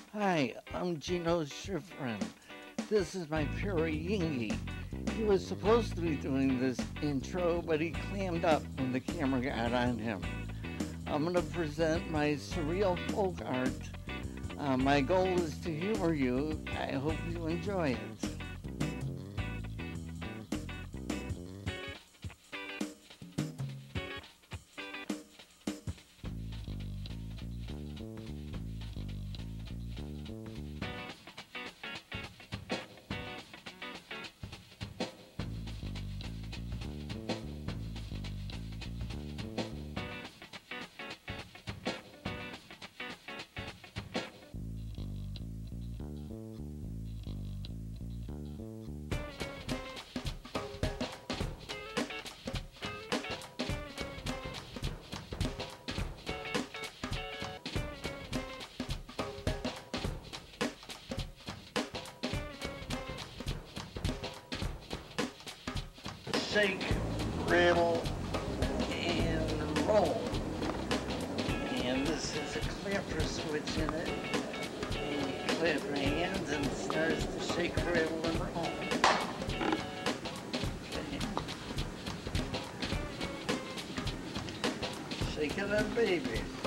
Hi, I'm Geno Shifrin. This is my Perry Yingy. He was supposed to be doing this intro, but he clammed up when the camera got on him. I'm going to present my surreal folk art. My goal is to humor you. I hope you enjoy it. Shake, rattle, and roll. And this is a clapper switch in it. And you clap your hands and it starts to shake, rattle, and roll. Okay. Shake it up, baby.